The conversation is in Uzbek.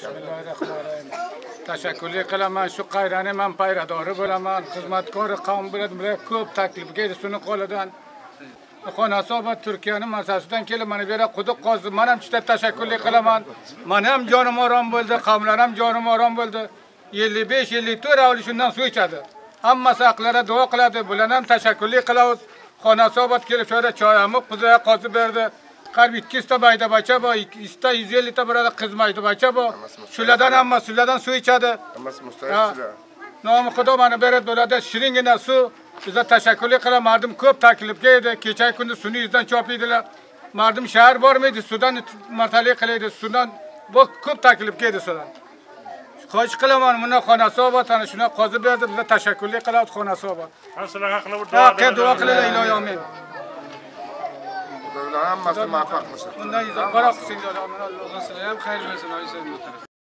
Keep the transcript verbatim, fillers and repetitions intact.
Bismillahirrahmanirrahim. Teşekkür qilaman shu qayrani men payradori bo'laman, xizmatkor qavm bilan ko'p taklifga suni qo'lidan. Xonasobod Turkiyaning masalasidan kelib mana bu yerga quduq qozdi. Men ham juda tashakkur qilaman. Men ham jonim orom bo'ldi, qavmlar ham jonim orom bo'ldi. ellik besh ellik to'rt avli shundan suv ichadi. Hammasi haqlara duo qiladi. Bular ham tashakkur qilamiz. Xonasobod kelib shora choyamni qizga qozib berdi. Qarib ikki yuz ta baydabacha bor, ikki yuz ta yuz ellik ta burada qiz baydabacha bor. Shulardan hamma suvlardan suv ichadi. Hammasi mustoyiblar. Nomi Xudo mana beradi bo'ladi. Shiringina suv. Bizga tashakkur qilaman. Mardim ko'p taklifga edi. Kecha kunda suvni yuzdan chopiydilar. Mardim shahar bormaydi, suvdan martali qilaydi. Suvdan bu ko'p taklifga edi suvdan. Xo'sh qilaman, buni Xonasobod ana shuna qozib berdi. Bizga tashakkur qilamiz Xonasobod. Sizlar haqida bir duo duo qilaylik iloyim amin. Hammasi muvaffaq bo'lsin. Bundan izoh baroq qilsin iloyim. Alloh sizlarga ham xayr bersin, oyisiz.